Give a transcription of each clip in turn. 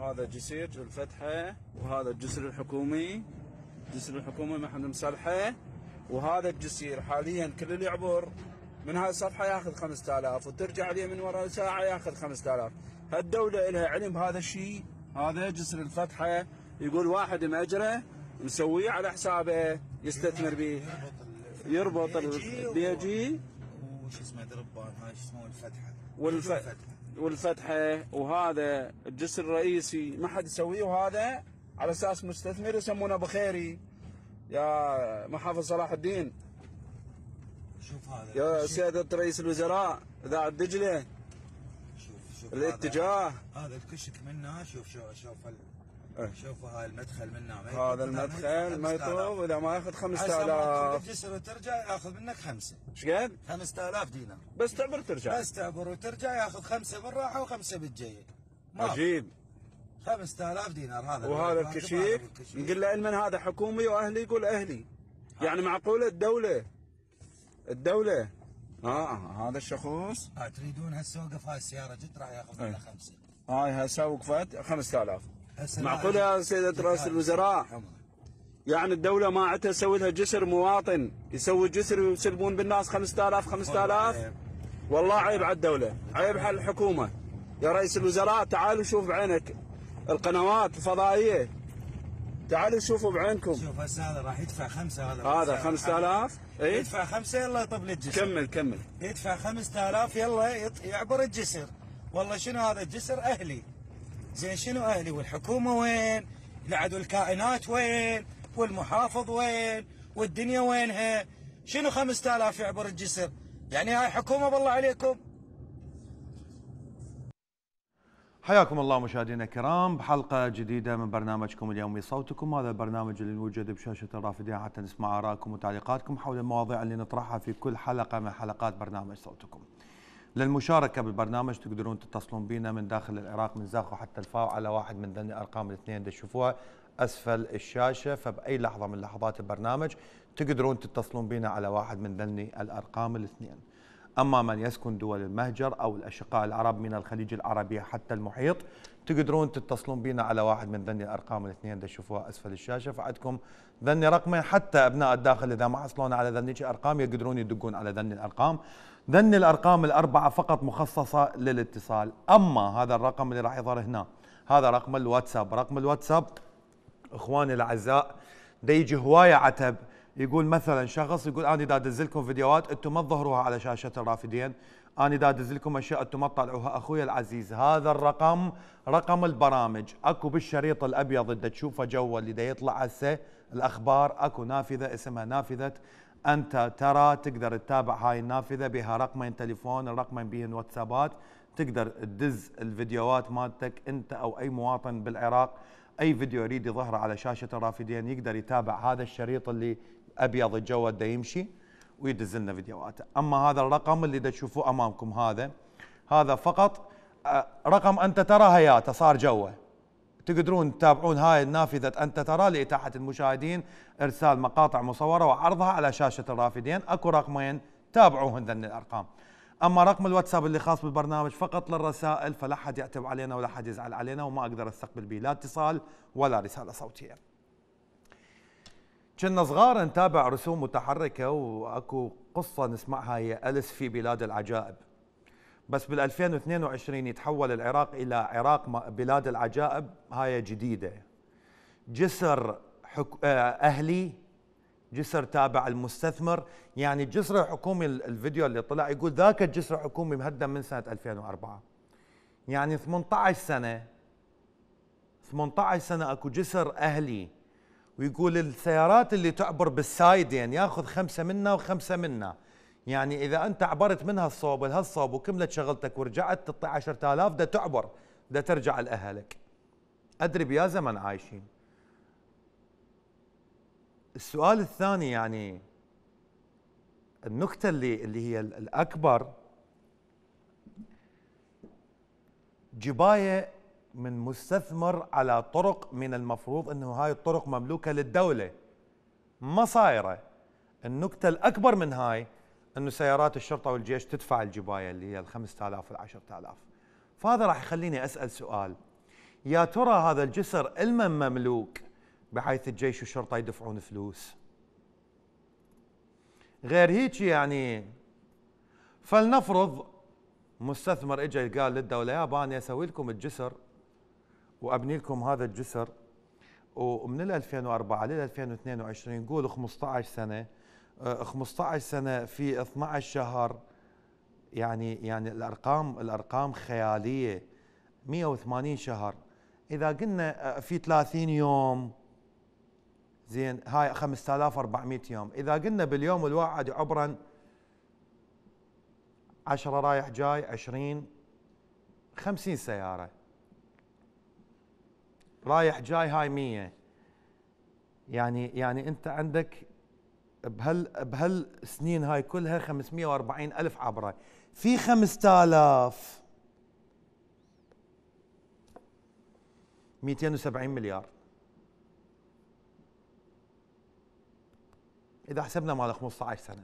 هذا جسر الفتحة، وهذا الجسر الحكومي، الجسر الحكومي ما احنا مصلحه. وهذا الجسير حاليا كل اللي يعبر من هاي الصفحة ياخذ 5000 وترجع عليه من وراء ساعة ياخذ 5000. هالدولة لها علم بهذا الشيء. هذا جسر الفتحة يقول واحد مأجره مسويه على حسابه يستثمر به، يربط البيجي وش اسمه دربان، هاي شو اسمه الفتحة والفتحة. وهذا الجسر الرئيسي ما حد يسويه، وهذا على اساس مستثمر يسمونه بخيري يا محافظ صلاح الدين. شوف هذا يا سيادة رئيس الوزراء اذاعة دجلة، شوف الاتجاه هذا الكشك منه. شوف هاي المدخل منه، هذا المدخل ما يطوب اذا ما ياخذ 5000. الجسر وترجع ياخذ منك 5. ايش قد؟ 5000 دينار بس تعبر ترجع. بس تعبر وترجع ياخذ 5 بالراحه و5 بالجايه. عجيب. 5000 دينار هذا. وهذا الكشيك نقول له من هذا حكومي واهلي، يقول اهلي. يعني معقوله الدوله هذا الشخوص تريدون هسه وقف هاي السياره جد راح ياخذ منها 5. هاي هسه وقفت 5000. معقوله يا سيدة رئيس الوزراء؟ يعني الدولة ما عندها تسوي لها جسر مواطن، يسوي جسر ويسلمون بالناس 5000. والله عيب على الدولة، عيب على الحكومة. يا رئيس الوزراء تعالوا شوف بعينك القنوات الفضائية، تعالوا شوفوا بعينكم. شوف هسه هذا راح يدفع 5. هذا 5000. اي يدفع 5 يلا يطب لي الجسر. كمل. يدفع 5000 يلا يعبر الجسر. والله شنو هذا الجسر اهلي. زين شنو اهلي والحكومه وين؟ العدو الكائنات وين؟ والمحافظ وين؟ والدنيا وينها؟ شنو 5000 يعبر الجسر؟ يعني هاي حكومه بالله عليكم. حياكم الله مشاهدينا الكرام بحلقه جديده من برنامجكم اليومي صوتكم. هذا البرنامج اللي نوجد بشاشه الرافدين حتى نسمع ارائكم وتعليقاتكم حول المواضيع اللي نطرحها في كل حلقه من حلقات برنامج صوتكم. للمشاركه بالبرنامج تقدرون تتصلون بنا من داخل العراق من زاخو حتى الفاو على واحد من ذني الارقام الاثنين اللي تشوفوها اسفل الشاشه. فباي لحظه من لحظات البرنامج تقدرون تتصلون بنا على واحد من ذني الارقام الاثنين. اما من يسكن دول المهجر او الاشقاء العرب من الخليج العربي حتى المحيط تقدرون تتصلون بنا على واحد من ذني الارقام الاثنين اللي تشوفوها اسفل الشاشه. فعندكم ذني رقمين، حتى ابناء الداخل اذا ما حصلون على ذنيك ارقام يقدرون يدقون على ذني الارقام. ذني الارقام الاربعه فقط مخصصه للاتصال. اما هذا الرقم اللي راح يظهر هنا هذا رقم الواتساب. رقم الواتساب اخواني الاعزاء دا يجي هوايه عتب، يقول مثلا شخص يقول انا دا ادز لكم فيديوهات انتم ما تظهروها على شاشه الرافدين، انا دا ادز لكم اشياء انتم ما تطلعوها. اخوي العزيز هذا الرقم رقم البرامج، اكو بالشريط الابيض اللي تشوفه جوا اللي دا يطلع هسه الاخبار اكو نافذه اسمها نافذه انت ترى. تقدر تتابع هاي النافذه بها رقمين تليفون، الرقمين بهن واتسابات، تقدر تدز الفيديوهات مالتك انت او اي مواطن بالعراق. اي فيديو يريد يظهر على شاشه الرافدين يقدر يتابع هذا الشريط اللي ابيض الجو دا يمشي ويدز لنا فيديوهاته. اما هذا الرقم اللي دا تشوفوه امامكم هذا فقط رقم انت ترى هياته صار جوه. تقدرون تتابعون هاي النافذه انت ترى لاتاحه المشاهدين ارسال مقاطع مصوره وعرضها على شاشه الرافدين. اكو رقمين تابعوهن ذن الارقام. اما رقم الواتساب اللي خاص بالبرنامج فقط للرسائل، فلا حد يعتب علينا ولا حد يزعل علينا وما اقدر استقبل به لا اتصال ولا رساله صوتيه. كنا صغار نتابع رسوم متحركه واكو قصه نسمعها هي أليس في بلاد العجائب. بس بال 2022 يتحول العراق الى عراق بلاد العجائب. هاي جديده. جسر اهلي، جسر تابع المستثمر. يعني الجسر الحكومي الفيديو اللي طلع يقول ذاك الجسر الحكومي مهدم من سنه 2004. يعني 18 سنه اكو جسر اهلي. ويقول السيارات اللي تعبر بالسايدين ياخذ 5 منا و5 منا. يعني اذا انت عبرت من هالصوب لهالصوب وكملت شغلتك ورجعت تعطي 10000 دا تعبر دا ترجع لاهلك. ادري بيا زمن عايشين. السؤال الثاني يعني النكته اللي هي الاكبر، جبايه من مستثمر على طرق من المفروض انه هاي الطرق مملوكه للدوله ما صايره. النكته الاكبر من هاي انه سيارات الشرطه والجيش تدفع الجبايه اللي هي ال 5000 وال 10000. فهذا راح يخليني اسال سؤال، يا ترى هذا الجسر المن مملوك بحيث الجيش والشرطة يدفعون فلوس؟ غير هيك يعني فلنفرض مستثمر اجى قال للدولة يابا انا اسوي لكم الجسر وابني لكم هذا الجسر، ومن 2004 لل 2022 قول 15 سنة، 15 سنة في 12 شهر، يعني الارقام خيالية. 180 شهر اذا قلنا في 30 يوم زين، هاي 5400 يوم. اذا قلنا باليوم الواحد عبرا 10 رايح جاي 20 50 سيارة رايح جاي، هاي 100. يعني انت عندك بهالسنين هاي كلها 540 ألف عبرة في 5000 270 مليار. إذا حسبنا مال 15 سنة،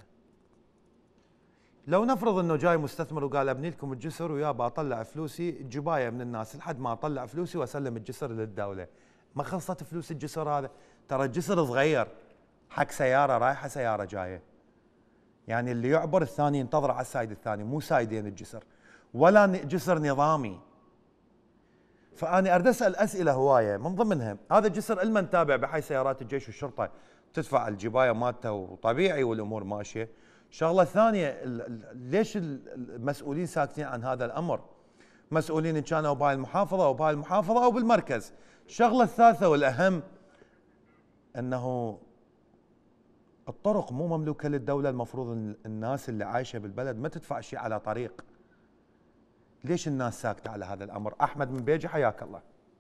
لو نفرض انه جاي مستثمر وقال ابني لكم الجسر ويابا اطلع فلوسي جبايه من الناس لحد ما اطلع فلوسي واسلم الجسر للدوله، ما خلصت فلوس الجسر هذا؟ ترى الجسر صغير حق سياره رايحه سياره جايه، يعني اللي يعبر الثاني ينتظر على السايد الثاني، مو سايدين الجسر ولا جسر نظامي. فاني اريد اسال اسئله هوايه، من ضمنها هذا الجسر المن تابع بحي سيارات الجيش والشرطه تدفع الجبايه مالته وطبيعي والامور ماشيه. الشغله الثانيه، ليش المسؤولين ساكتين عن هذا الامر؟ مسؤولين ان كانوا بهاي المحافظه او بهاي المحافظه او بالمركز. الشغله الثالثه والاهم انه الطرق مو مملوكه للدوله، المفروض الناس اللي عايشه بالبلد ما تدفع شيء على طريق. ليش الناس ساكته على هذا الامر؟ احمد من بيجي، حياك الله.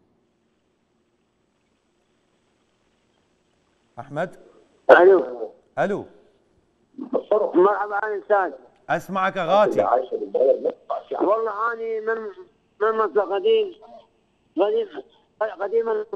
احمد. الو. مرحبا استاذ. اسمعك اغاتي. والله اني من منطقه قديم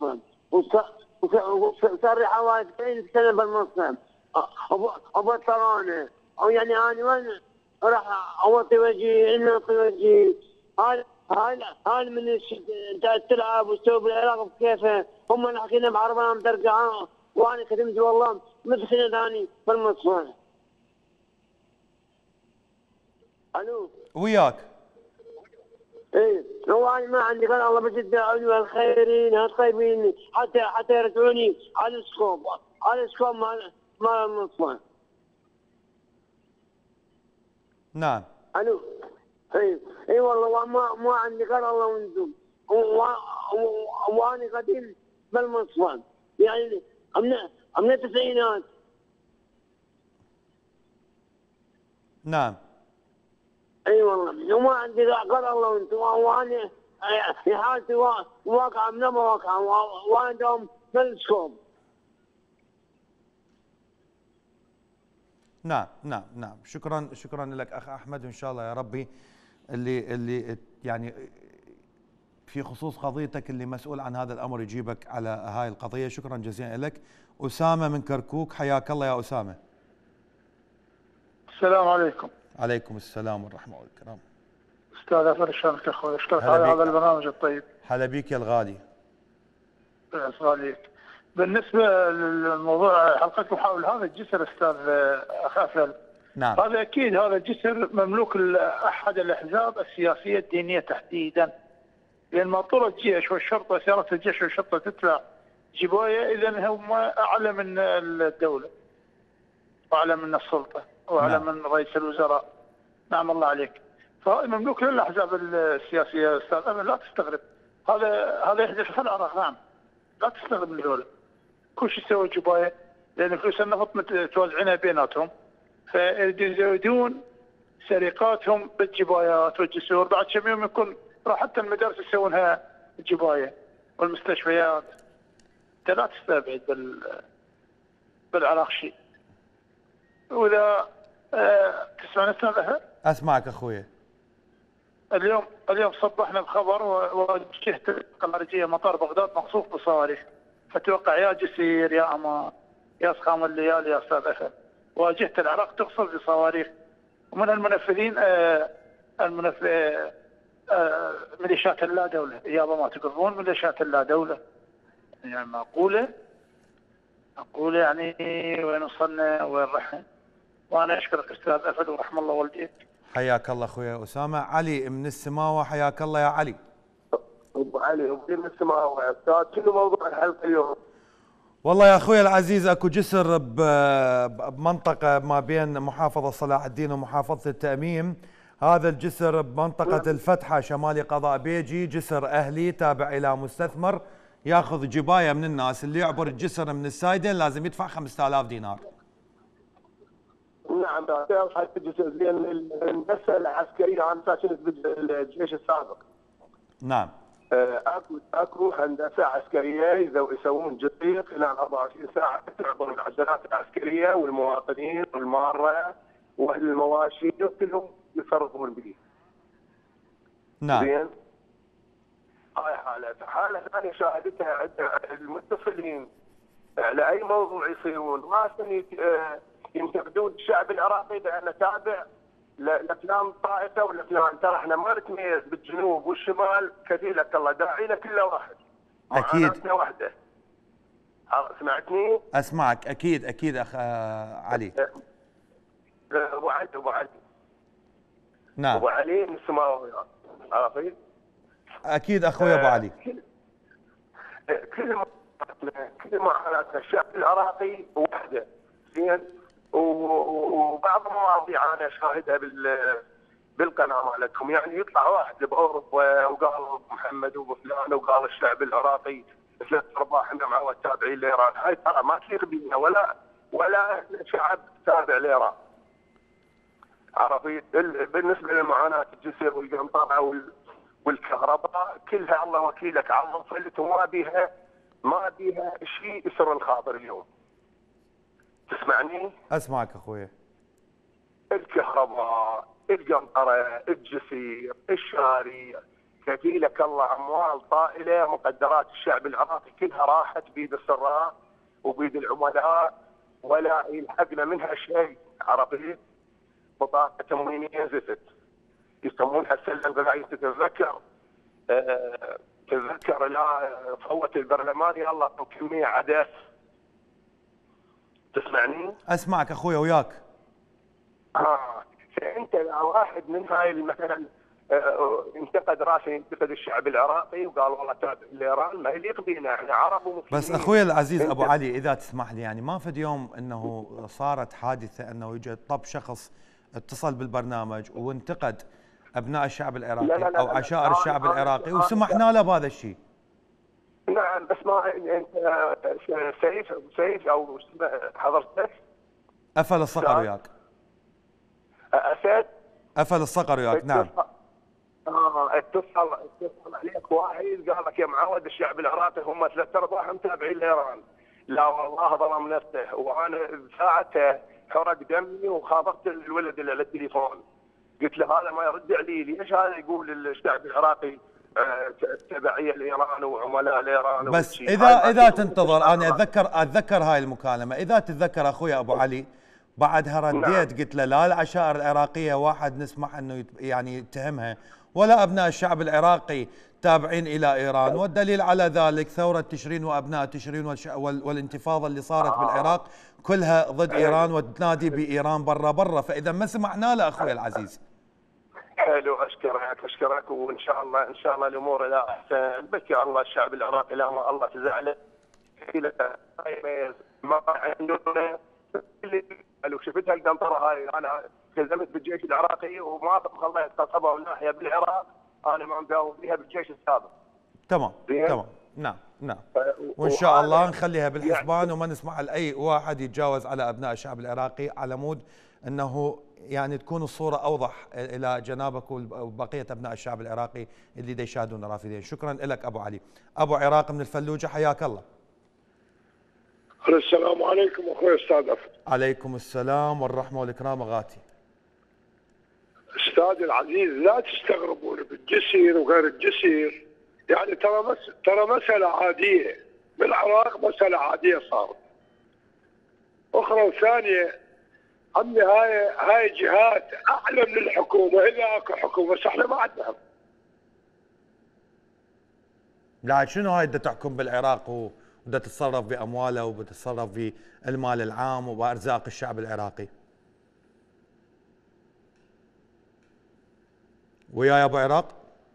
وصار لي حوالي 90 سنه بالمصنع وبطلونه، او يعني اني وين راح اوطي وجهي انه اوطي وجهي. هاي من تلعب وتسوي بالعراق بكيفه، هم حكينا بعربنا ترجع وانا كتمت والله مدخنه ثاني بالمصنع. الو وياك. ايه هو انا ما عندي غير الله بجد دعوني الخيرين الطيبين حتى يرجعوني على السكوب مال المصنع. نعم. الو. اي والله ما عندي غير الله وانتم، وانا قديم بالمصنع يعني من التسعينات. نعم. اي والله وما عندي غير الله وانتم، وانا حالتي واقعه من مواقع وعندهم بالسكوب. نعم. شكرا لك اخ احمد، وان شاء الله يا ربي اللي يعني في خصوص قضيتك اللي مسؤول عن هذا الامر يجيبك على هاي القضيه. شكرا جزيلا لك. اسامه من كركوك، حياك الله يا اسامه. السلام عليكم. عليكم السلام والرحمه والكرام. استاذ افر شلونك اخوي؟ اشكرك على هذا البرنامج الطيب. هلا بيك يا الغالي. عليك. بالنسبه للموضوع حلقتكم حول هذا الجسر استاذ اخ افل. نعم. هذا اكيد هذا الجسر مملوك لاحد الاحزاب السياسيه الدينيه تحديدا. لان مطور الجيش والشرطه، سيارات الجيش والشرطه تدفع جبايه، اذا هم اعلى من الدوله. واعلى من السلطه واعلى من رئيس الوزراء. نعم الله عليك. فهذا مملوك للاحزاب السياسيه استاذ أمل، لا تستغرب. هذا يحدث في العراق. نعم. لا تستغرب من ذولا. كل شيء يسوي جبايه، لان فلوس النفط متوزعينها بيناتهم، فيزودون سرقاتهم بالجبايات والجسور. بعد كم يوم يكون راح حتى المدارس يسوونها جبايه والمستشفيات. انت لا تستبعد بالعراق شيء. واذا تسمعني استاذ؟ اسمعك اخوي. اليوم صبحنا بخبر وجهت الخارجيه مطار بغداد مقصوف بصواريخ، فتوقع يا جسير يا امان يا سخام الليالي يا استاذ افل. واجهت العراق تقصف بصواريخ، ومن المنفذين ميليشيات اللا دولة، يابا ما تقرون ميليشيات اللا دولة، يعني معقولة يعني وين وصلنا وين رحنا. وأنا أشكرك أستاذ أفد ورحم الله والديك. حياك الله اخوي اسامه. علي من السماوه، حياك الله يا علي. ابو علي من السماوه يا استاذ، شنو موضوع الحلقه اليوم؟ والله يا اخوي العزيز اكو جسر بمنطقه ما بين محافظه صلاح الدين ومحافظه التأميم. هذا الجسر بمنطقه الفتحه شمالي قضاء بيجي، جسر اهلي تابع الى مستثمر ياخذ جبايه من الناس، اللي يعبر الجسر من السايدين لازم يدفع 5000 دينار. نعم حتى الجسر زين المسألة العسكريه، انا ساكن بالجيش السابق. نعم. اكو هندسه عسكريه يسوون جسير خلال 24 ساعه تعبر العجلات العسكريه والمواطنين والماره واهل المواشي كلهم يتصرفون به. نعم. زين. هاي حاله ثانيه شاهدتها عند المتصلين على اي موضوع يصيرون راسا ينتقدون الشعب العراقي بانه تابع لفلان طائفه ولا فلان. ترى احنا ما نتميز بالجنوب والشمال، كفيلك الله داعينا كل واحد. اكيد. معاناتنا واحده. سمعتني؟ اسمعك اكيد اخ علي. ابو علي. نعم. ابو علي من السماوي، عرفت؟ اكيد اخوي ابو علي. كل معاناتنا الشعب العراقي وحده. زين. وبعض المواضيع انا شاهدها بالقناه مالتكم، يعني يطلع واحد باوروبا وقال محمد وفلان وقال الشعب العراقي 3/4 معود تابعين لايران. هاي ترى ما تليق بينا ولا احنا شعب تابع لايران. عرفت؟ بالنسبه لمعاناه الجسر والقنطره والكهرباء كلها الله وكيلك على وصلت، ما بيها شيء يسر الخاطر اليوم. تسمعني؟ اسمعك اخوي. الكهرباء، القنطره، الجسير، الشارع، كفيلك الله اموال طائله، مقدرات الشعب العراقي كلها راحت بيد السراء وبيد العملاء ولا يلحقنا منها شيء. عرفت؟ بطاقه تموينيه زفت يسمونها السله الغذائيه. تتذكر لا فوت البرلمان يلا كميه عدس. تسمعني؟ اسمعك اخوي وياك. فانت واحد من هاي مثلا انتقد راسا ينتقد الشعب العراقي وقال والله تابع لايران، ما يليق بينا، احنا عرب ومسلمين. بس اخوي العزيز ابو علي اذا تسمح لي، يعني ما فد يوم انه صارت حادثه انه يجي طب شخص اتصل بالبرنامج وانتقد ابناء الشعب العراقي لا او عشائر الشعب العراقي وسمحنا له بهذا الشيء. نعم بس ما انت سيف او حضرتك افل الصقر وياك. اسد افل الصقر وياك. نعم. اتصل عليك واحد قال لك يا معود الشعب العراقي هم 3/4 متابعين لايران. لا والله ظلم نفسه، وانا ساعتها حرق دمي وخاطبت الولد اللي على التليفون قلت له هذا ما يرد علي، ليش هذا يقول الشعب العراقي تبعيه لايران وعملاء لايران. بس اذا تنتظر انا اتذكر هاي المكالمه، اذا تتذكر اخوي ابو علي بعدها رديت قلت له لا العشائر العراقيه واحد نسمح انه يعني يتهمها ولا ابناء الشعب العراقي تابعين الى ايران، والدليل على ذلك ثوره تشرين وابناء تشرين والانتفاضه اللي صارت بالعراق كلها ضد ايران وتنادي بايران برا، فاذا ما سمعنا له اخوي العزيز. حلو، اشكرك وان شاء الله الامور الى احسن. بكي الله الشعب العراقي لا ما الله تزعله ما عندنا. لو شفتها القنطره هاي انا التزمت بالجيش العراقي وما خليت قصبه ولا ناحيه بالعراق، انا ما مداوم فيها بالجيش السابق. تمام. نعم وان شاء الله نخليها بالحسبان وما نسمح لاي واحد يتجاوز على ابناء الشعب العراقي، على مود انه يعني تكون الصوره اوضح الى جنابك وبقيه ابناء الشعب العراقي اللي دا يشاهدون رافدين. شكرا لك ابو علي. ابو عراق من الفلوجه، حياك الله. السلام عليكم اخوي استاذ أفضل. عليكم السلام والرحمه والاكرام اغاتي. استاذ العزيز لا تستغربون بالجسير وغير الجسير، يعني ترى مساله عاديه بالعراق، مساله عاديه صارت. اخرى وثانيه عمي هاي جهات اعلى من الحكومه، اذا اكو حكومه بس احنا ما عندنا. لا شنو هاي بدها تحكم بالعراق وبدها تتصرف بامواله وبدها تتصرف في المال العام وبارزاق الشعب العراقي؟ وياي ابو عراق؟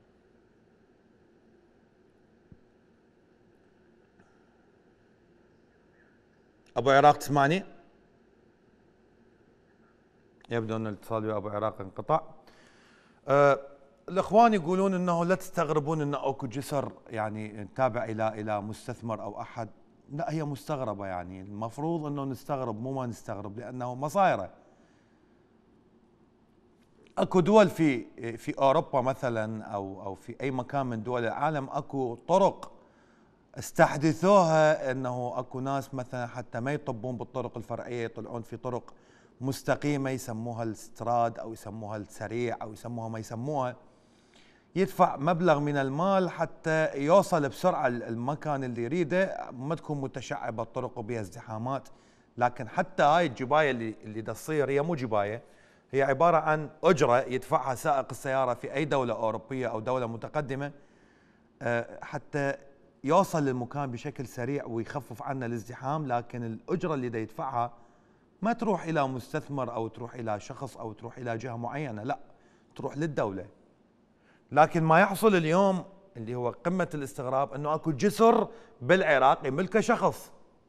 ابو عراق تسمعني؟ يبدو ان الاتصال ويا ابو عراق انقطع. الاخوان يقولون انه لا تستغربون ان اكو جسر يعني تابع الى مستثمر او احد. لا هي مستغربه، يعني المفروض انه نستغرب مو ما نستغرب، لانه مصايره. اكو دول في اوروبا مثلا او في اي مكان من دول العالم اكو طرق استحدثوها، انه اكو ناس مثلا حتى ما يطبون بالطرق الفرعيه يطلعون في طرق مستقيمه يسموها الاستراد او يسموها السريع او يسموها ما يسموها، يدفع مبلغ من المال حتى يوصل بسرعه المكان اللي يريده، ما تكون متشعبه الطرق وبها ازدحامات. لكن حتى هاي الجبايه اللي تصير هي مو جبايه، هي عباره عن اجره يدفعها سائق السياره في اي دوله اوروبيه او دوله متقدمه حتى يوصل للمكان بشكل سريع ويخفف عنا الازدحام. لكن الاجره اللي دا يدفعها ما تروح الى مستثمر او تروح الى شخص او تروح الى جهه معينه، لا تروح للدوله. لكن ما يحصل اليوم اللي هو قمه الاستغراب انه اكو جسر بالعراق يملكه شخص.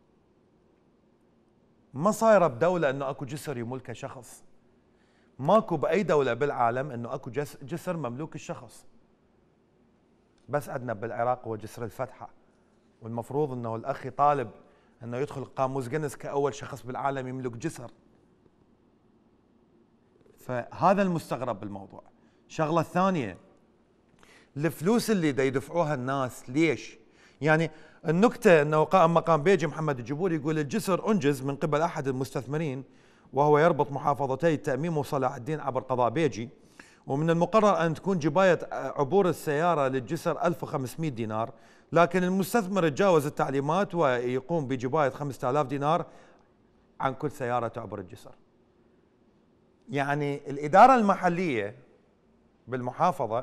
ما صايره بدوله انه اكو جسر يملكه شخص. ماكو باي دوله بالعالم انه اكو جسر مملوك الشخص. بس عندنا بالعراق هو جسر الفتحه، والمفروض انه الاخ يطالب انه يدخل قاموس جينيس كاول شخص بالعالم يملك جسر. فهذا المستغرب بالموضوع. الشغله الثانيه، الفلوس اللي دا يدفعوها الناس ليش؟ يعني النكته انه قائم مقام بيجي محمد الجبوري يقول الجسر انجز من قبل احد المستثمرين وهو يربط محافظتي التأميم وصلاح الدين عبر قضاء بيجي، ومن المقرر أن تكون جباية عبور السيارة للجسر 1500 دينار، لكن المستثمر تجاوز التعليمات ويقوم بجباية 5000 دينار عن كل سيارة تعبر الجسر. يعني الإدارة المحلية بالمحافظة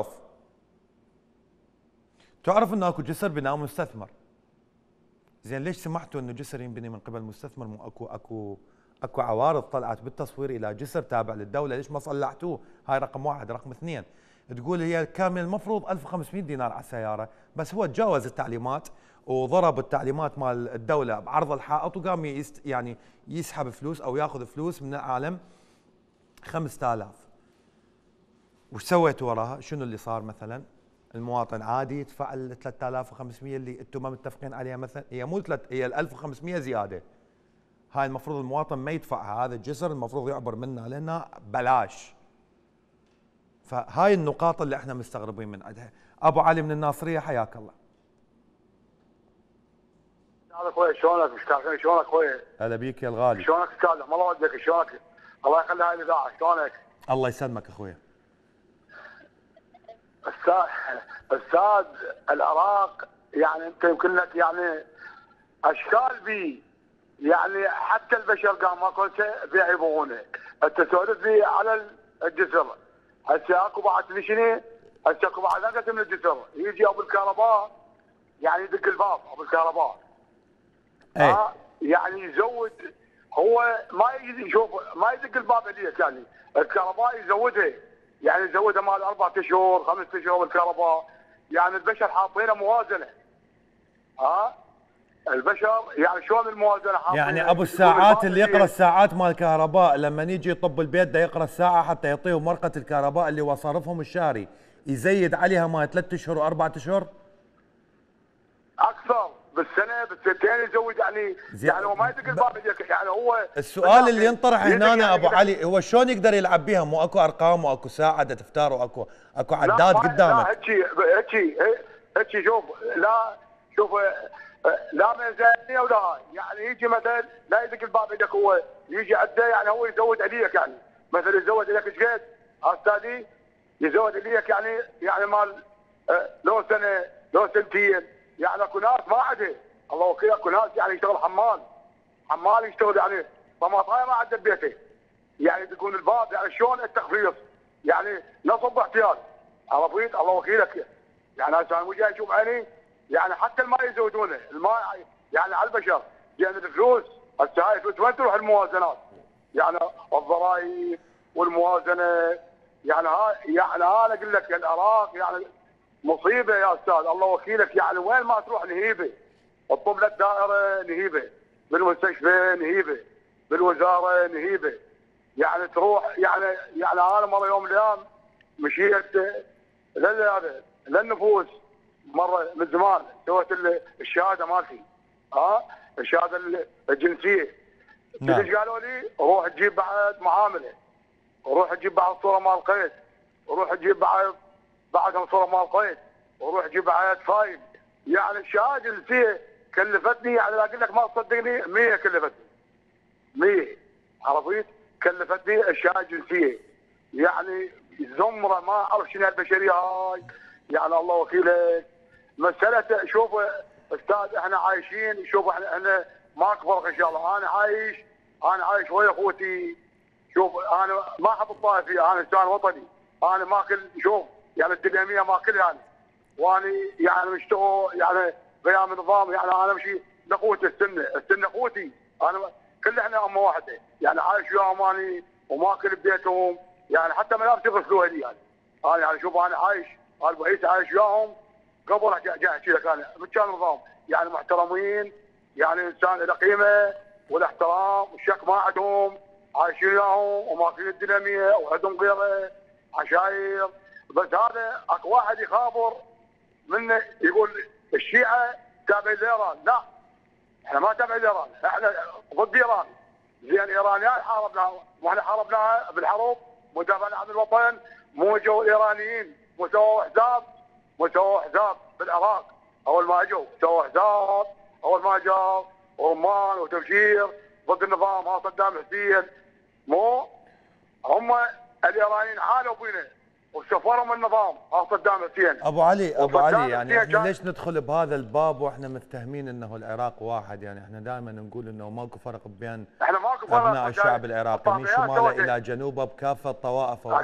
تعرف أنه أكو جسر بناء مستثمر. زين ليش سمحتوا أنه جسر ينبني من قبل مستثمر؟ مو اكو عوارض طلعت بالتصوير الى جسر تابع للدوله، ليش ما صلحتوه؟ هاي رقم واحد. رقم اثنين، تقول هي كان من المفروض 1500 دينار على السياره، بس هو تجاوز التعليمات وضرب التعليمات مال الدوله بعرض الحائط وقام يعني يسحب فلوس او ياخذ فلوس من العالم 5000. وش سويتوا وراها؟ شنو اللي صار مثلا؟ المواطن عادي يدفع ال 3500 اللي انتم ما متفقين عليها مثلا، هي مو هي ال 1500 زياده. هاي المفروض المواطن ما يدفعها، هذا الجسر المفروض يعبر منها لانها بلاش. فهاي النقاط اللي احنا مستغربين من عندها. ابو علي من الناصريه حياك الله. هذا اخوي شلونك مشتاقين؟ شلونك اخوي؟ هلا بيك يا الغالي. شلونك استاذ؟ الله ودك شلونك؟ الله يخلي هاي الاذاعه. شلونك؟ الله يسلمك اخوي. استاذ العراق يعني انت يمكن لك يعني اشكال بي، يعني حتى البشر قام ماكو شيء بيعيبونه. انت تسولف لي على الجسر، هسه اكو بعد شنو؟ هسه اكو بعد انقسم من الجسر، يجي ابو الكهرباء يعني يدق الباب ابو الكهرباء. يعني يزود، هو ما يجي شوف ما يدق الباب عليك، يعني الكهرباء يزودها، يعني يزودها مال 4 اشهر 5 اشهر الكهرباء، يعني البشر حاطينه موازنه. البشر يعني شلون الموازنه حاطين؟ يعني ابو الساعات اللي يقرا الساعات مال الكهرباء لما يجي يطب البيت ده يقرا الساعه حتى يعطيهم ورقه الكهرباء اللي مصارفهم الشهري، يزيد عليها مال 3 اشهر و4 اشهر؟ اكثر بالسنه بالسنتين يزود، يعني هو ما يدق الباب يعني هو السؤال اللي ينطرح هنا ابو علي هو شلون يقدر يلعب بيها؟ مو اكو ارقام واكو ساعه تفتار واكو عداد قدامك. لا هيك شوف، لا شوف لا ميزانيه ولا هاي، يعني يجي مثلا لا يدق الباب عندك، هو يجي عنده يعني هو يزود عليك، يعني مثلا يزود عليك ايش قد؟ استاذي يزود عليك يعني مال لو سنه لو سنتين، يعني اكو ناس ما عندها الله وكيل، اكو ناس يعني يشتغل حمال يشتغل يعني طماطايه ما عنده ببيته، يعني تكون الباب يعني شلون التخفيض؟ يعني نصب احتياط، عرفت؟ الله وكيلك يعني هسه انا مو جاي اشوف عيني يعني حتى الماء يزودونه، الماء يعني على البشر، لان الفلوس هسه هاي الفلوس وين تروح الموازنات؟ يعني الضرائب والموازنه، يعني انا اقول لك العراق يعني مصيبه يا استاذ، الله وكيلك، يعني وين ما تروح نهيبه، الطب للدائره نهيبه، بالمستشفى نهيبه، بالوزاره نهيبه، يعني تروح يعني انا مره يوم من الايام مشيت للنفوس مره من زمان، سويت الشهاده مالتي، الشهاده الجنسيه. نعم. ايش قالوا لي؟ روح تجيب بعد معامله، وروح تجيب بعد صوره مال قيد، وروح تجيب بعدها صوره مال قيد، وروح تجيب بعد فايل. يعني الشهاده الجنسيه كلفتني، يعني اقول لك ما تصدقني 100 كلفتني 100، عرفت؟ كلفتني الشهاده الجنسيه، يعني زمره ما اعرف شنو البشريه هاي، يعني الله وكيلك. مساله شوف استاذ احنا عايشين، شوف احنا ماكو فرق ان شاء الله، انا عايش ويا اخوتي. شوف انا ما احب الطائفيه، انا انسان وطني، انا ماكل شوف يعني الدبيميه ماكلها يعني، واني يعني مشتغل يعني قيام النظام، يعني انا امشي لاخوتي السنه اخوتي، انا كل احنا امه واحده، يعني عايش وياهم اني وماكل ببيتهم، يعني حتى ملابسي يغسلوها لي يعني. انا يعني شوف انا عايش، انا بحيث عايش وياهم قبل جاي احكي لك، انا كان نظام يعني محترمين، يعني انسان له قيمه والاحترام والشك ما عندهم، عايشين وياهم وماكلين الديناميه وعندهم غيره عشاير. بس هذا اكو واحد يخابر منه يقول الشيعه تابعين لايران، لا احنا ما تابعين لايران، احنا ضد ايران. زين ايرانيين حاربناها واحنا حاربناها بالحرب مدافعين عن الوطن، مو جو الايرانيين وسووا حساب بالعراق، اول ما اجوا سووا حساب، اول ما جاء رمان وتبشير ضد النظام، ها صدام حسين، مو هم الايرانيين عالوا بينا وسفرهم النظام، ها صدام حسين. ابو علي يعني احنا ليش ندخل بهذا الباب واحنا مفتهمين انه العراق واحد؟ يعني احنا دائما نقول انه ماكو فرق بين ابناء الشعب العراقي من شماله الى جنوبه بكافه طوائفه،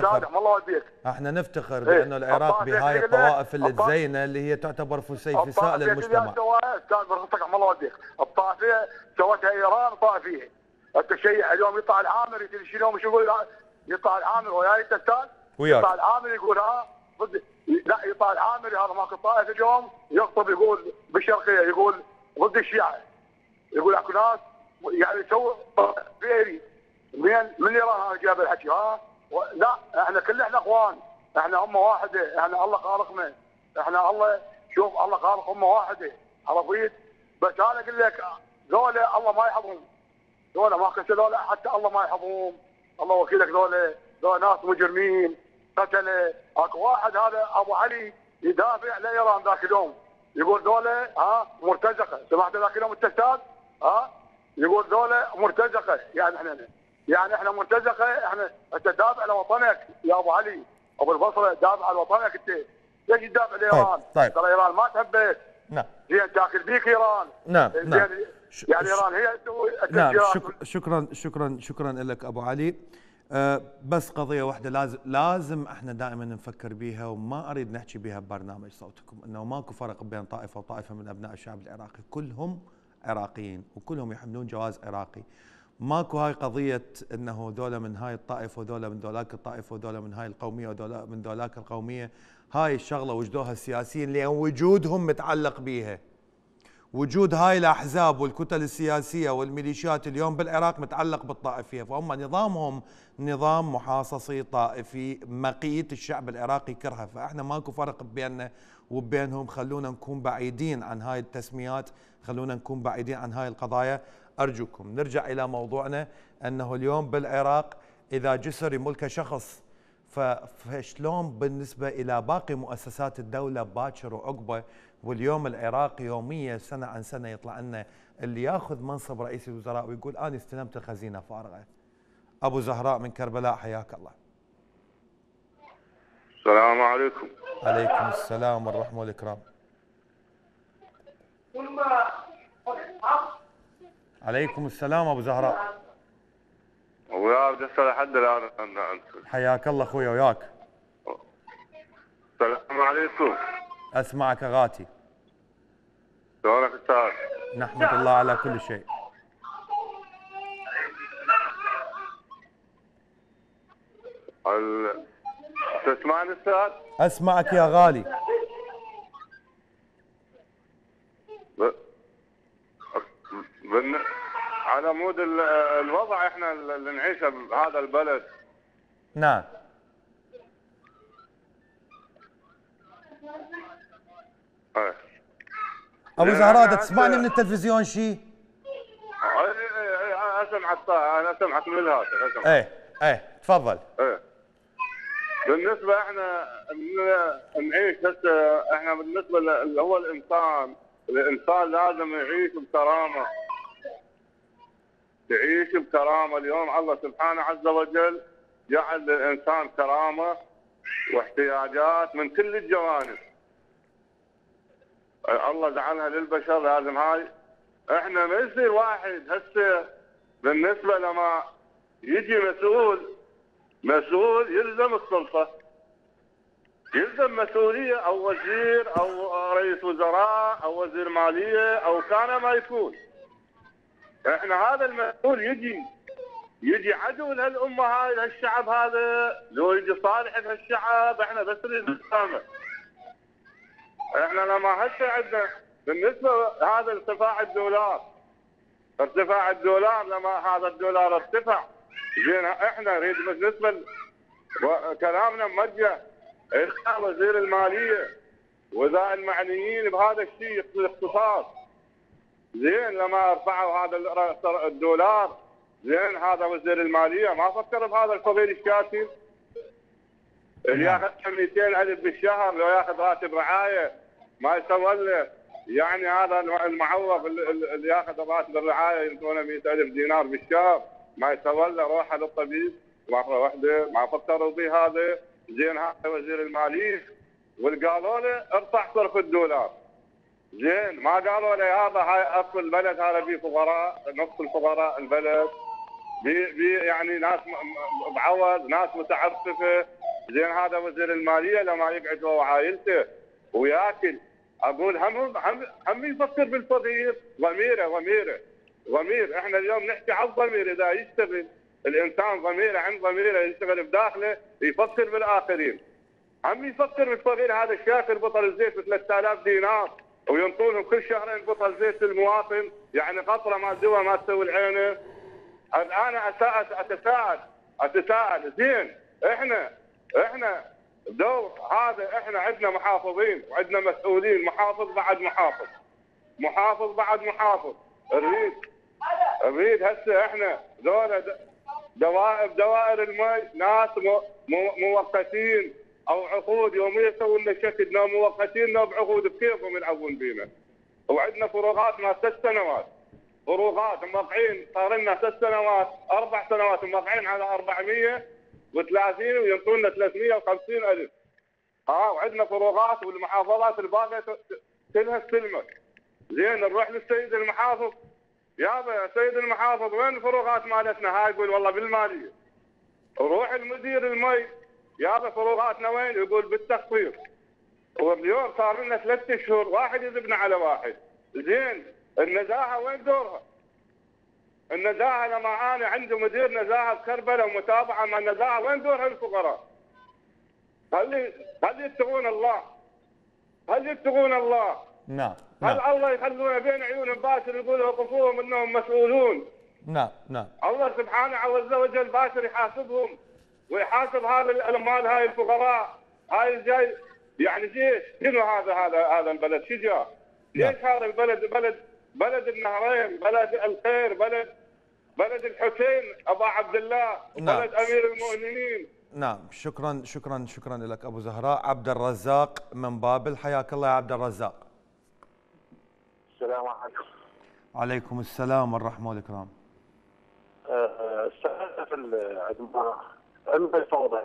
احنا نفتخر بانه العراق بهاي الطوائف الزينه اللي هي تعتبر فسيفساء للمجتمع. الله يوديك، الطائفيه سوتها ايران طائفيه، انت شيء اليوم يطلع العامر يشيلهم، شو يقول؟ يطلع العامر وياي انت استاذ؟ وياك يطلع العامر يقول ضد، لا يطلع العامر هذا ماكو طائفه اليوم يخطب يقول بالشرقيه، يقول ضد الشيعه، يقول اكو ناس يعني يسوي غيري من ايران هذا جاب الحكي، لا احنا كلنا اخوان، احنا امه واحده، احنا الله خالقنا، احنا الله شوف الله خالق امه واحده، عرفت؟ بس انا اقول لك ذولا الله ما يحفظهم، ذولا ما قتلوا حتى الله ما يحفظهم، الله وكيلك ذولا ناس مجرمين قتله. اكو واحد هذا ابو علي يدافع لايران ذاك اليوم، يقول ذولا مرتزقه، سمعت ذاك اليوم انت استاذ؟ يقول ذولا مرتزقه، يعني احنا مرتزقه، احنا انت تدافع لوطنك يا ابو علي، ابو البصره دافع على وطنك انت، ليش تدافع لايران؟ طيب. ترى ايران ما تحبك. نعم. زين تاكل بيك ايران. نعم. يعني ايران هي نعم. شكرا لك ابو علي. بس قضيه واحده لازم احنا دائما نفكر بيها، وما اريد نحكي بيها ببرنامج صوتكم، انه ماكو فرق بين طائفه وطائفه من ابناء الشعب العراقي، كلهم عراقيين وكلهم يحملون جواز عراقي. ماكو هاي قضيه انه ذولا من هاي الطائفه وذولا من ذولاك الطائفه وذولا من هاي القوميه وذولا من ذولاك القوميه. هاي الشغله وجدوها السياسيين لان وجودهم متعلق بيها. وجود هاي الاحزاب والكتل السياسيه والميليشيات اليوم بالعراق متعلق بالطائفيه، فهم نظامهم نظام محاصصي طائفي مقيت الشعب العراقي كرهه، فاحنا ماكو فرق بيننا وبينهم. خلونا نكون بعيدين عن هاي التسميات، خلونا نكون بعيدين عن هاي القضايا. ارجوكم نرجع الى موضوعنا، انه اليوم بالعراق اذا جسر يملكه شخص، فشلون بالنسبه الى باقي مؤسسات الدوله باكر وعقبه؟ واليوم العراق يوميا سنه عن سنه يطلع لنا اللي ياخذ منصب رئيس الوزراء ويقول انا استلمت الخزينه فارغه. ابو زهراء من كربلاء حياك الله. السلام عليكم. عليكم السلام والرحمه والاكرام. عليكم السلام ابو زهراء. ويا بدي اسال حد الان. حياك الله اخويا وياك. السلام عليكم. اسمعك اغاتي. شلونك استاذ؟ نحمد الله على كل شيء. تسمعني استاذ؟ اسمعك يا غالي. على مود الوضع احنا اللي نعيشه بهذا البلد. نعم. ابو زهراء تسمعني من التلفزيون شيء؟ انا اسمعك من الهاتف. ايه تفضل. ايه بالنسبه احنا نعيش هسه، احنا بالنسبه اللي هو الانسان لازم يعيش بكرامه. يعيش بكرامه. اليوم الله سبحانه عز وجل جعل للانسان كرامه واحتياجات من كل الجوانب. الله جعلها للبشر، لازم هاي احنا ما يصير واحد هسه بالنسبه لما يجي مسؤول يلزم السلطه، يلزم مسؤوليه او وزير او رئيس وزراء او وزير ماليه او كان ما يكون. احنا هذا المسؤول يجي عدو لهالامه هاي لهالشعب هذا، لو يجي صالح لهالشعب احنا بس نريد نسامح. احنا لما هسه عندنا بالنسبه هذا ارتفاع الدولار لما هذا الدولار ارتفع، زين احنا نريد بالنسبه كلامنا موجه الى وزير الماليه واذا المعنيين بهذا الشيء الاقتصاد. زين لما رفعوا هذا الدولار، زين هذا وزير الماليه ما فكر بهذا الفضيل الشاتي اللي ياخذ 200,000 بالشهر، لو ياخذ راتب رعايه ما يسوى له. يعني هذا المعوق اللي ياخذ راتب الرعايه يعطونه 100,000 دينار بالشهر ما يسوى له، روحه للطبيب مره واحده ما فكروا به هذا. زين هذا وزير الماليه وقالوا له ارفع صرف الدولار. زين ما قالوا له هذا هاي اصل البلد هذا فيه فقراء، نص الفقراء البلد بي يعني ناس بعوض، ناس متعففه. زين هذا وزير الماليه لما يقعد هو وعائلته وياكل، اقول هم يفكر بالفقير. ضمير احنا اليوم نحكي عن الضمير. اذا يشتغل الانسان ضميره عند ضميره يشتغل بداخله يفكر بالاخرين. هم يفكر بالفقير هذا الشاكر بطل الزيت ب 3000 دينار وينطونهم كل شهرين بطل زيت للمواطن، يعني قطره ما دواء ما تسوي العينه. انا اتساءل زين احنا دور هذا احنا عندنا محافظين وعندنا مسؤولين، محافظ بعد محافظ. نريد هسه احنا ذولا دوائر المي ناس موقتين او عقود يوميه يسوون لنا شكل ناس موقتين بعقود بكيفهم يلعبون بينا. وعندنا فروقات ما 6 سنوات، فروقات موقعين صار لنا 6 سنوات 4 سنوات موقعين على 430 وينطونا 350,000. وعندنا فروقات والمحافظات الباقيه كلها استلمت. زين نروح للسيد المحافظ، يابا سيد المحافظ وين الفروقات مالتنا؟ هاي يقول والله بالماليه. وروح المدير المي، يابا فروقاتنا وين؟ يقول بالتخفيض. واليوم صار لنا 3 اشهر واحد يذبنا على واحد. زين النزاهه وين دورها؟ النزاهه لما انا عندي مدير نزاهه بكربلاء ومتابعه مع النزاهه وين دورها الفقراء؟ هل يتقون الله؟ نعم. هل الله يخلونا بين عيونهم باشر يقولوا وقفوهم انهم مسؤولون؟ نعم. الله سبحانه عز وجل باشر يحاسبهم ويحاسب هذا الاموال هاي الفقراء هاي الجاي. يعني جيش شنو هذا البلد شو جاء؟ ليش هذا البلد بلد النهرين، بلد الخير، بلد الحسين ابا عبد الله وبلد امير المؤمنين. نعم. شكرا لك ابو زهراء. عبد الرزاق من بابل، حياك الله يا عبد الرزاق. السلام عليكم. عليكم السلام والرحمه والاكرام. عندما الفوضى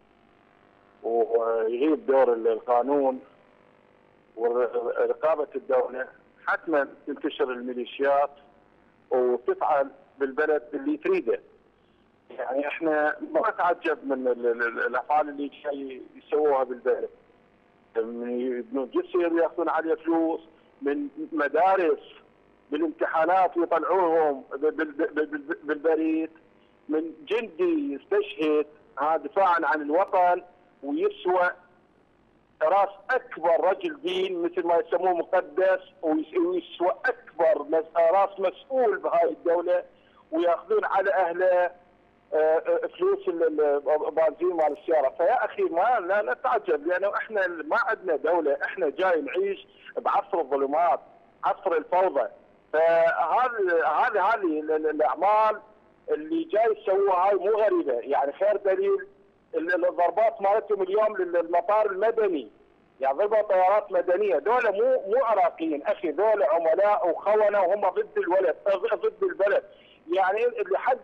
ويغيب دور القانون ورقابه الدوله، حتما تنتشر الميليشيات وتفعل بالبلد اللي تريده. يعني احنا ما نتعجب من الافعال اللي جاي يسووها بالبلد، يبنون جسر ياخذون عليه فلوس، من مدارس بالامتحانات ويطلعوهم بالبريد، من جندي يستشهد دفاعا عن الوطن ويسوى راس اكبر رجل دين مثل ما يسموه مقدس، ويسوى اكبر راس مسؤول بهاي الدوله، وياخذون على اهله فلوس البنزين مال السياره. فيا اخي ما لا نتعجب، لانه احنا ما عندنا دوله، احنا جاي نعيش بعصر الظلمات، عصر الفوضى. هذه الاعمال اللي جاي يسووها هاي مو غريبه، يعني خير دليل الضربات مالتهم اليوم للمطار المدني، يعني ضربوا طيارات مدنيه، دول مو عراقيين اخي، دول عملاء وخونه وهم ضد البلد. يعني لحد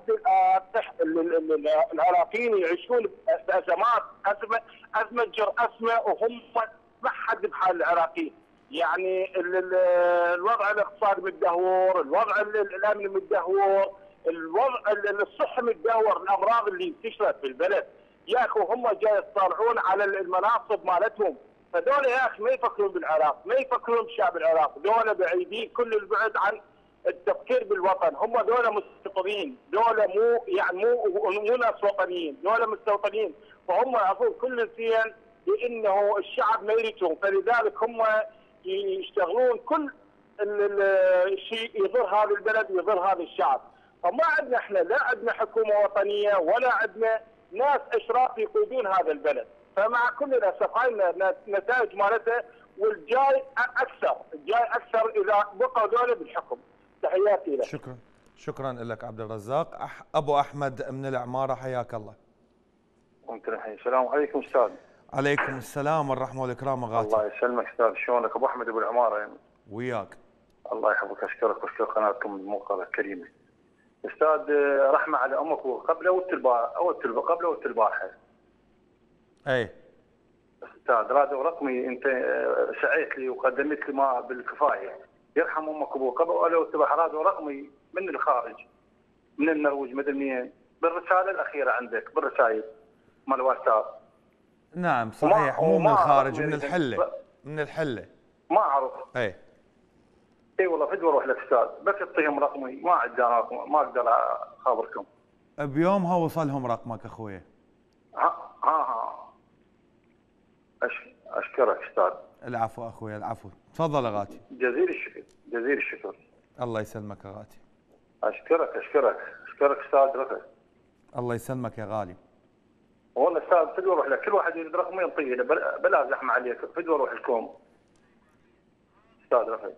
الان العراقيين يعيشون بازمات، ازمه أزمة وهم ما حد بحال العراقيين. يعني الوضع الاقتصادي متدهور، الوضع الامني متدهور، الوضع الصحي متدهور، الامراض اللي انتشرت في البلد يا اخي، وهم جاي يطلعون على المناصب مالتهم. فدول يا اخي ما يفكرون بالعراق، ما يفكرون بشعب العراق، دول بعيدين كل البعد عن التفكير بالوطن، هم دول مستوطنين، دول مو ناس وطنيين، دول مستوطنين، فهم يعرفون كل زين بانه الشعب ما يريدهم، فلذلك هم يشتغلون كل شيء يضر هذا البلد ويضر هذا الشعب. فما عندنا احنا لا عندنا حكومه وطنيه ولا عندنا ناس اشراف يقودون هذا البلد. فمع كل الاسف هاي النتائج مالتها، والجاي اكثر اذا بقوا دول بالحكم. تحياتي لك. شكرا لك عبد الرزاق. ابو احمد من العماره، حياك الله. ممكن السلام عليكم استاذ. عليكم السلام والرحمه والاكرام غاتي. الله يسلمك استاذ، شلونك؟ ابو احمد ابو العماره يعني. وياك. الله يحفظك، اشكرك واشكر قناتكم الموقره الكريمه. استاذ رحمه على امك قبل قبل البارحه. اي استاذ راديو رقمي انت سعيت لي وقدمت لي ما بالكفايه، يرحم امك وابوك. قبل تبع راديو رقمي من الخارج، من النرويج، مدري منين، بالرساله الاخيره عندك بالرسائل مال الواتساب. نعم صحيح، مو من الخارج، من الحله. من الحله ما اعرف. اي والله فدوى اروح لك استاذ، بس اعطيهم رقمي، ما عندي ما اقدر اخابركم. بيومها وصلهم رقمك اخوي. ها اشكرك استاذ. العفو اخوي، العفو. تفضل يا غاتي. جزيل الشكر. الله يسلمك يا غاتي. اشكرك استاذ رفع. الله يسلمك يا غالي. والله استاذ فدوى اروح لك، كل واحد يريد رقمي ينطيه له، بلا زحمه عليك، فدوى اروح لكم استاذ رفع.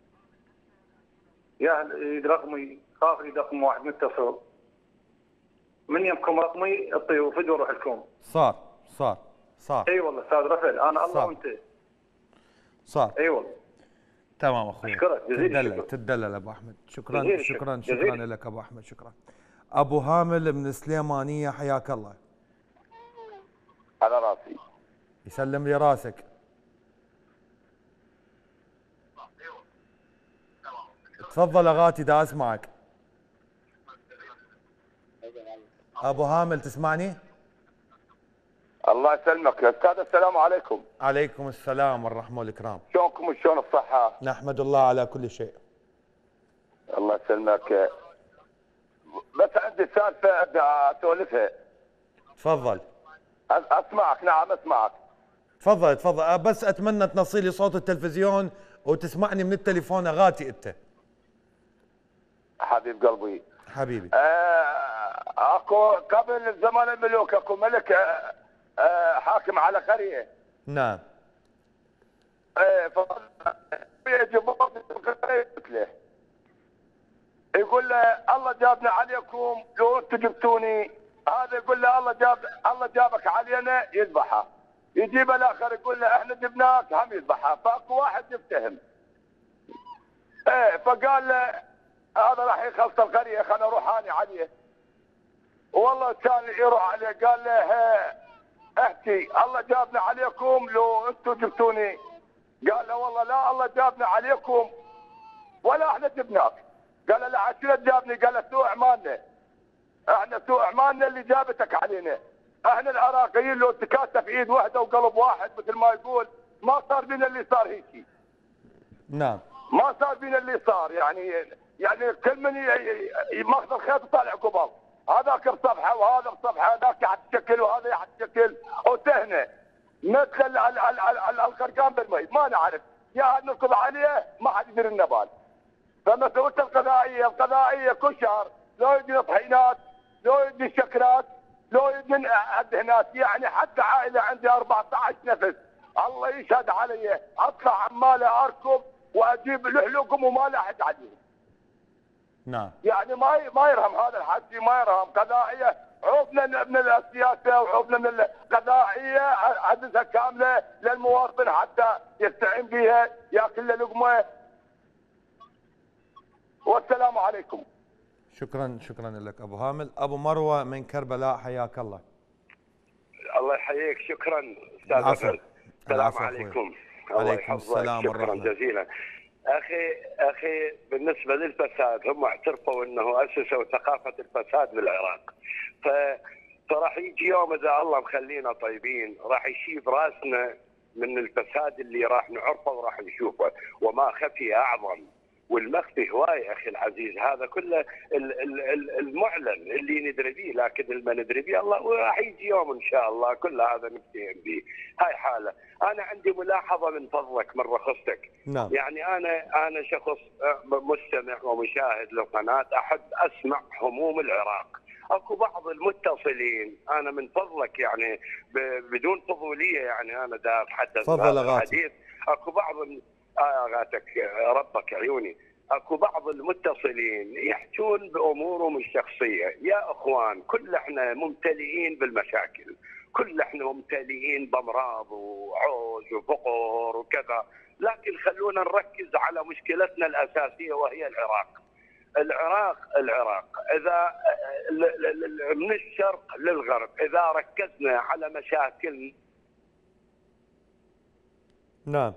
يا يريد رقمي، خاف يريد رقم واحد متصل، من يمكم رقمي اعطيه فدوى اروح لكم. صار. اي والله استاذ رفع، انا الله وانت. صار. اي والله. تمام اخوي. اشكرك جزيل الشكر. تدلل ابو احمد. شكرا لك ابو احمد. شكرا. ابو هامل من سليمانيه، حياك الله. على راسي. يسلم لي راسك. تفضل يا غاتي، دا اسمعك. ابو هامل تسمعني؟ الله يسلمك يا استاذ، السلام عليكم. عليكم السلام والرحمه والاكرام. شلونكم وشلون الصحه؟ نحمد الله على كل شيء. الله يسلمك. بس عندي سالفه ابدا اسولفها. تفضل. اسمعك. نعم اسمعك. تفضل بس اتمنى تنصي لي صوت التلفزيون وتسمعني من التليفون. غاتي انت حبيب قلبي. حبيبي. اكو قبل زمان الملوك اكو ملك حاكم على قريه. نعم. يقول له الله جابنا عليكم، لو انتم جبتوني. هذا يقول له الله جابك علينا، يذبحها. يجيب الاخر يقول له احنا جبناك، هم يذبحها. فاكو واحد يفتهم. فقال له هذا راح يخلص القريه، خلنا اروح اني عليه. والله كان يروح عليه، قال له احكي الله جابنا عليكم لو انتم جبتوني. قال له والله لا، الله جابنا عليكم ولا احنا جبناك. قال له لا، عشان جابني. قال له سوء اعمالنا، احنا سوء اعمالنا اللي جابتك علينا. احنا العراقيين لو تكاتف ايد واحده وقلب واحد مثل ما يقول، ما صار بنا اللي صار هيك. نعم. ما صار بينا اللي صار، يعني كل من ماخذ الخيط وطالع قبل، هذاك بصفحه وهذا بصفحه، هذاك يحتشكل وهذا يحتشكل وتهنه ندخل على الخرقان بالمي ما نعرف، يا نركض عليه ما حد يدري لنا بال. فمسؤولية القضائيه كل شهر لو يجي طحينات، لو يجي شكرات، لو يجي ادهنات، يعني حتى عائله عندي 14 نفس الله يشهد علي، اطلع عماله اركب واجيب لحلوكم وما لاحد عليهم. نعم. يعني ما يرهم هذا الحكي، ما يرهم. قضائيه عوبنا من السياسه وعوبنا من القضائيه عدسها كامله للمواطن حتى يستعين بها ياكل له لقمه. والسلام عليكم. شكرا لك ابو هامل. ابو مروه من كربلاء حياك الله. الله يحييك. شكرا استاذ. السلام عليكم. الله يحفظك. شكرا جزيلا. اخي بالنسبه للفساد هم اعترفوا انه اسسوا ثقافه الفساد بالعراق، فراح يجي يوم اذا الله مخلينا طيبين راح يشيب راسنا من الفساد اللي راح نعرفه وراح نشوفه، وما خفي اعظم والمخفي هواي اخي العزيز. هذا كله المعلن اللي ندري به، لكن اللي ما ندري به الله، وراح يجي يوم ان شاء الله كل هذا نفتهم به. هاي حاله. انا عندي ملاحظه من فضلك من رخصتك. نعم. يعني انا شخص مستمع ومشاهد للقناه، احب اسمع هموم العراق. اكو بعض المتصلين، انا من فضلك يعني بدون فضوليه، يعني انا دا اتحدث تفضل الحديث. اكو بعض غاتك ربك عيوني، اكو بعض المتصلين يحجون بامورهم الشخصيه. يا اخوان كل احنا ممتلئين بالمشاكل، كل احنا ممتلئين بامراض وعوز وفقر وكذا، لكن خلونا نركز على مشكلتنا الاساسيه وهي العراق اذا من الشرق للغرب اذا ركزنا على مشاكل. نعم.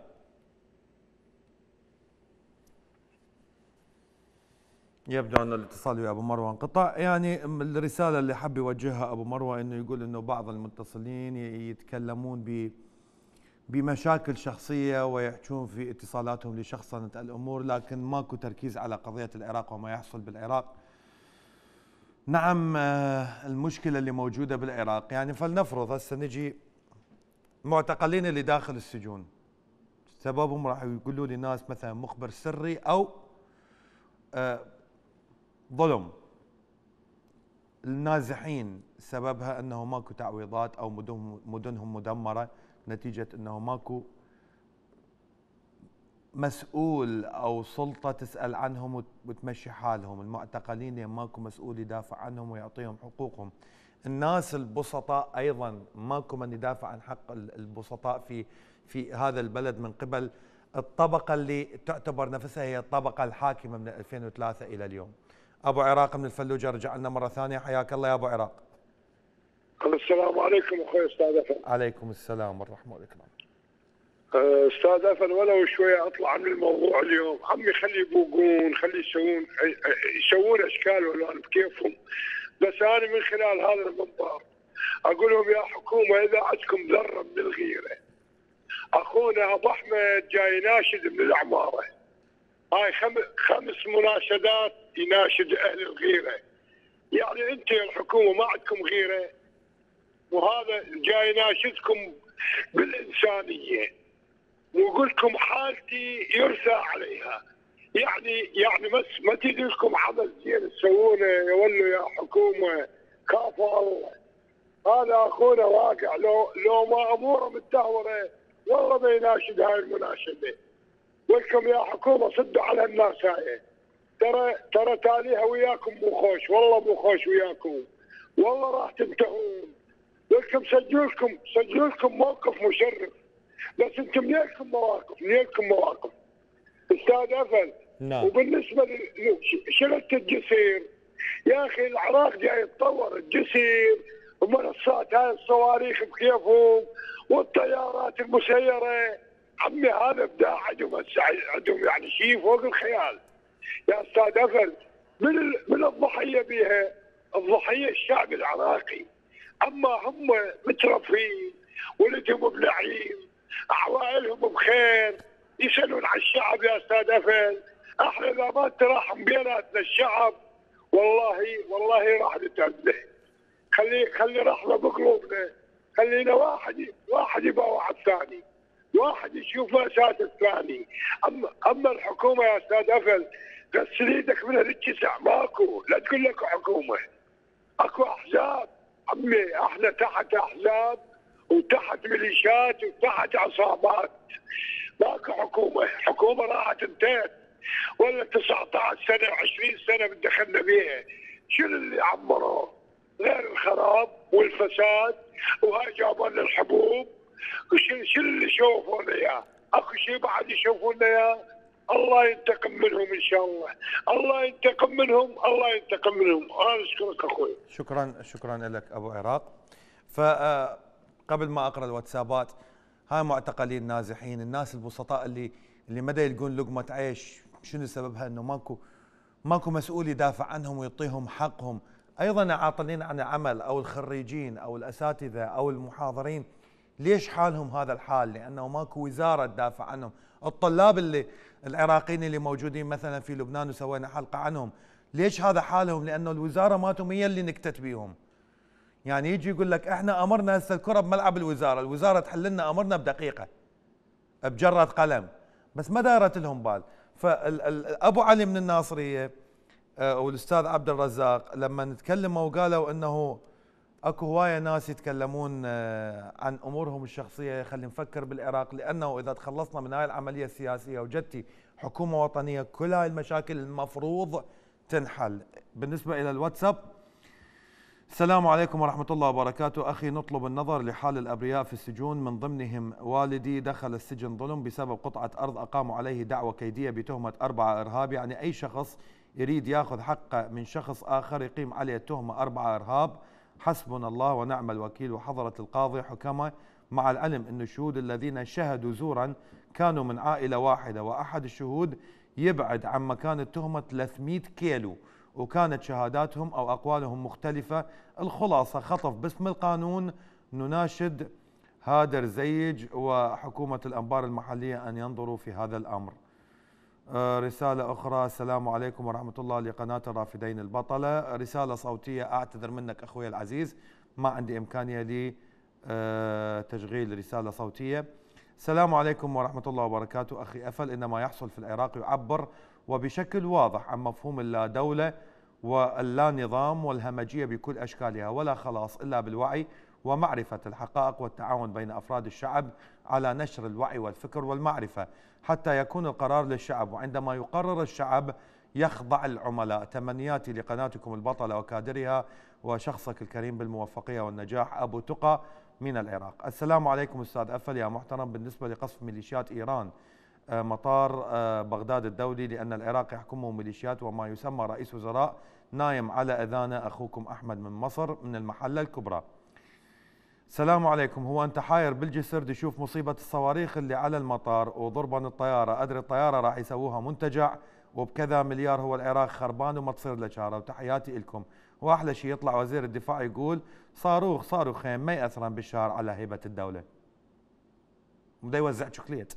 يبدو أن الاتصال ويا أبو مروة انقطع. يعني الرسالة اللي حب يوجهها أبو مروة أنه يقول أنه بعض المتصلين يتكلمون بمشاكل شخصية ويحجون في اتصالاتهم لشخصنة الأمور، لكن ماكو تركيز على قضية العراق وما يحصل بالعراق. نعم، المشكلة اللي موجودة بالعراق، يعني فلنفرض هسه نجي معتقلين اللي داخل السجون سببهم راح يقولوا لي ناس مثلا مخبر سري أو ظلم. النازحين سببها انه ماكو تعويضات او مدنهم مدمره نتيجه انه ماكو مسؤول او سلطه تسال عنهم وتمشي حالهم. المعتقلين ماكو مسؤول يدافع عنهم ويعطيهم حقوقهم. الناس البسطاء ايضا ماكو من يدافع عن حق البسطاء في هذا البلد من قبل الطبقه اللي تعتبر نفسها هي الطبقه الحاكمه من 2003 الى اليوم. ابو عراق من الفلوجه رجع لنا مره ثانيه. حياك الله يا ابو عراق. السلام عليكم اخوي استاذ افل. عليكم السلام ورحمه الله وبركاته. استاذ افل، ولو شويه اطلع من الموضوع اليوم، عمي خلي يبوقون، خلي يسوون اشكال والوان بكيفهم، بس انا من خلال هذا المنبر اقول لهم يا حكومه اذا عندكم ذره من الغيره، اخونا ابو احمد جاي يناشد من العماره، هاي 5 مناشدات يناشد اهل الغيره. يعني انت يا الحكومه ما عندكم غيره، وهذا جاي يناشدكم بالانسانيه ويقول لكم حالتي يرثى عليها. يعني بس ما تجي لكم عمل زين تسوونه يولوا يا حكومه كافى الله. هذا اخونا واقع لو ما اموره متدهوره والله ما يناشد هاي المناشده. ولكم يا حكومه صدوا على الناس هاي، ترى تاليها وياكم مو خوش، والله مو خوش وياكم، والله راح تنتهون. ولكم سجلوا لكم موقف مشرف، بس انتم ليكم مواقف استاذ افل. نعم. وبالنسبه لشغله الجسير يا اخي العراق جاي يتطور، الجسير ومنصات هاي الصواريخ بكيفهم والطيارات المسيره، عمي هذا ابداع عندهم يعني شيء فوق الخيال يا استاذ افل. من الضحيه بها الضحيه الشعب العراقي، اما هم مترفين ولدهم بنعيم، عوائلهم بخير، يسالون على الشعب يا استاذ افل. احنا اذا ما تراحم بيناتنا الشعب والله راح نتأذى. خلي رحمه بقلوبنا، خلينا واحد يبقى واحد ثاني، واحد يشوف مأساة الثاني. اما الحكومه يا استاذ افل غسل ايدك من الجسع، ماكو، لا تقول لك حكومه، اكو احزاب عمي، احنا تحت احزاب وتحت ميليشيات وتحت عصابات، ماكو حكومه راحت انتهت، ولا 19 سنه 20 سنه دخلنا بيها، شنو اللي عمروه؟ غير الخراب والفساد، وهاي جابوا لنا الحبوب، شنو اللي يشوفونا اياه؟ اكو شيء بعد يشوفونا اياه؟ الله ينتقم منهم ان شاء الله، الله ينتقم منهم. انا اشكرك اخوي. شكرا لك ابو عراق. فقبل ما اقرا الواتسابات، هاي معتقلين نازحين، الناس البسطاء اللي مدى يلقون لقمه عيش، شنو سببها؟ انه ماكو مسؤول يدافع عنهم ويعطيهم حقهم. ايضا عاطلين عن العمل، او الخريجين او الاساتذه او المحاضرين، ليش حالهم هذا الحال؟ لانه ماكو وزاره تدافع عنهم. الطلاب العراقيين اللي موجودين مثلا في لبنان وسوينا حلقه عنهم، ليش هذا حالهم؟ لانه الوزاره ماتهم هي اللي نكتت بيهم. يعني يجي يقول لك احنا امرنا هسه الكره بملعب الوزاره تحل لنا امرنا بدقيقه بجره قلم، بس ما دارت لهم بال. فابو علي من الناصريه والاستاذ عبد الرزاق لما نتكلموا وقالوا انه اكو هوايه ناس يتكلمون عن امورهم الشخصيه، خلينا نفكر بالعراق، لانه اذا تخلصنا من هاي العمليه السياسيه وجدتي حكومه وطنيه، كل هاي المشاكل المفروض تنحل. بالنسبه الى الواتساب، السلام عليكم ورحمه الله وبركاته. اخي، نطلب النظر لحال الابرياء في السجون، من ضمنهم والدي دخل السجن ظلم بسبب قطعه ارض اقاموا عليه دعوه كيديه بتهمه 4 ارهاب. يعني اي شخص يريد ياخذ حقه من شخص اخر يقيم عليه تهمه 4 ارهاب. حسبنا الله ونعم الوكيل. وحضرة القاضي حكمه مع العلم أن الشهود الذين شهدوا زورا كانوا من عائلة واحدة، وأحد الشهود يبعد عن مكان التهمة 300 كيلو، وكانت شهاداتهم أو أقوالهم مختلفة. الخلاصة خطف باسم القانون. نناشد هادر زيج وحكومة الأنبار المحلية أن ينظروا في هذا الأمر. رسالة أخرى، السلام عليكم ورحمة الله لقناة الرافدين البطلة. رسالة صوتية، أعتذر منك أخوي العزيز، ما عندي إمكانية لتشغيل رسالة صوتية. السلام عليكم ورحمة الله وبركاته. أخي أفل، إن ما يحصل في العراق يعبر وبشكل واضح عن مفهوم اللا دولة واللا نظام والهمجية بكل أشكالها، ولا خلاص إلا بالوعي ومعرفة الحقائق والتعاون بين أفراد الشعب على نشر الوعي والفكر والمعرفة حتى يكون القرار للشعب، وعندما يقرر الشعب يخضع العملاء. تمنياتي لقناتكم البطلة وكادرها وشخصك الكريم بالموفقية والنجاح. أبو تقى من العراق. السلام عليكم أستاذ أفل يا محترم. بالنسبة لقصف ميليشيات إيران مطار بغداد الدولي، لأن العراق يحكمه ميليشيات وما يسمى رئيس وزراء نايم على أذانه. أخوكم أحمد من مصر من المحلة الكبرى. السلام عليكم. هو أنت حاير بالجسر تشوف مصيبة الصواريخ اللي على المطار وضربن الطيارة، أدري الطيارة راح يسووها منتجع وبكذا مليار، هو العراق خربان وما تصير له شارة. وتحياتي لكم. وأحلى شيء يطلع وزير الدفاع يقول صاروخين ما يأثرن بالشهر على هيبة الدولة، وبدا يوزع شوكليت.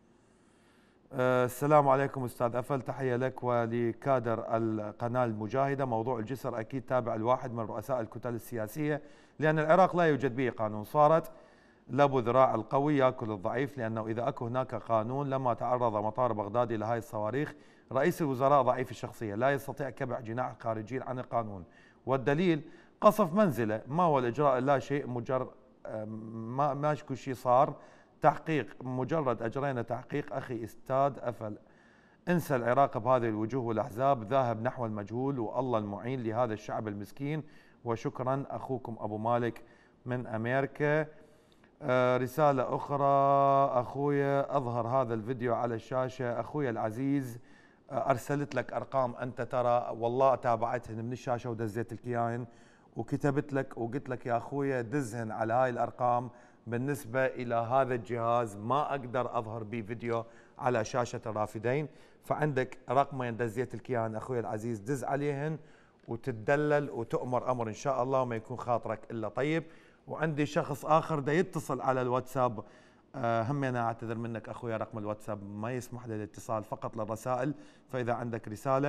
السلام عليكم أستاذ أفل، تحية لك ولكادر القناة المجاهدة. موضوع الجسر أكيد تابع الواحد من رؤساء الكتل السياسية، لأن العراق لا يوجد به قانون. صارت لابو ذراع القوي يأكل الضعيف، لأنه إذا أكو هناك قانون لما تعرض مطار بغداد إلى هاي الصواريخ. رئيس الوزراء ضعيف الشخصية، لا يستطيع كبح جناح الخارجين عن القانون، والدليل قصف منزله. ما هو الإجراء؟ لا شيء، ما شكو شيء صار. تحقيق، مجرد أجرينا تحقيق. أخي أستاذ أفل، انسى العراق بهذه الوجوه والأحزاب، ذاهب نحو المجهول، والله المعين لهذا الشعب المسكين. وشكرا. أخوكم أبو مالك من أمريكا. رسالة أخرى، أخويا أظهر هذا الفيديو على الشاشة. أخويا العزيز، أرسلت لك أرقام أنت ترى والله تابعتهن من الشاشة ودزيت لك إياهن، وكتبت لك وقلت لك يا أخويا دزهن على هاي الأرقام. بالنسبة إلى هذا الجهاز ما أقدر أظهر به فيديو على شاشة الرافدين، فعندك رقمين دزيت لك إياهن أخويا العزيز، دز عليهن وتتدلل وتؤمر أمر إن شاء الله، وما يكون خاطرك إلا طيب. وعندي شخص آخر دا يتصل على الواتساب همين اعتذر منك اخويا، رقم الواتساب ما يسمح للاتصال، فقط للرسائل. فاذا عندك رساله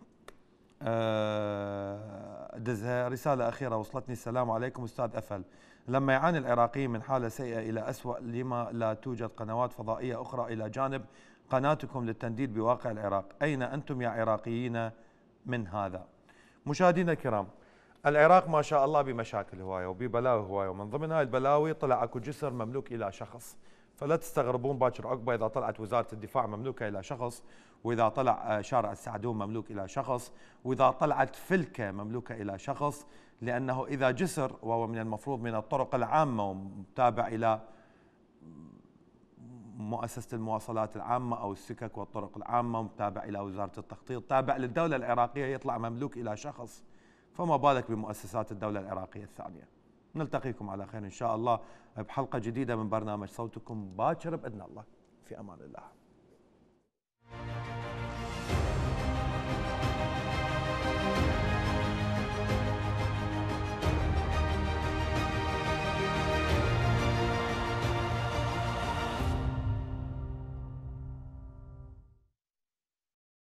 دزها. رساله اخيره وصلتني: السلام عليكم استاذ أفل، لما يعاني العراقيين من حاله سيئه الى اسوء، لما لا توجد قنوات فضائيه اخرى الى جانب قناتكم للتنديد بواقع العراق؟ اين انتم يا عراقيين من هذا؟ مشاهدينا الكرام، العراق ما شاء الله بمشاكل هوايه وببلاوي هوايه، ومن ضمن هاي البلاوي طلع اكو جسر مملوك الى شخص. فلا تستغربون باكر عقبه اذا طلعت وزاره الدفاع مملوكه الى شخص، واذا طلع شارع السعدون مملوك الى شخص، واذا طلعت فلكه مملوكه الى شخص، لانه اذا جسر وهو من المفروض من الطرق العامه وتابع الى مؤسسه المواصلات العامه او السكك والطرق العامه وتابع الى وزاره التخطيط، تابع للدوله العراقيه، يطلع مملوك الى شخص، فما بالك بمؤسسات الدوله العراقيه الثانيه. نلتقيكم على خير ان شاء الله بحلقه جديده من برنامج صوتكم باكر باذن الله. في امان الله.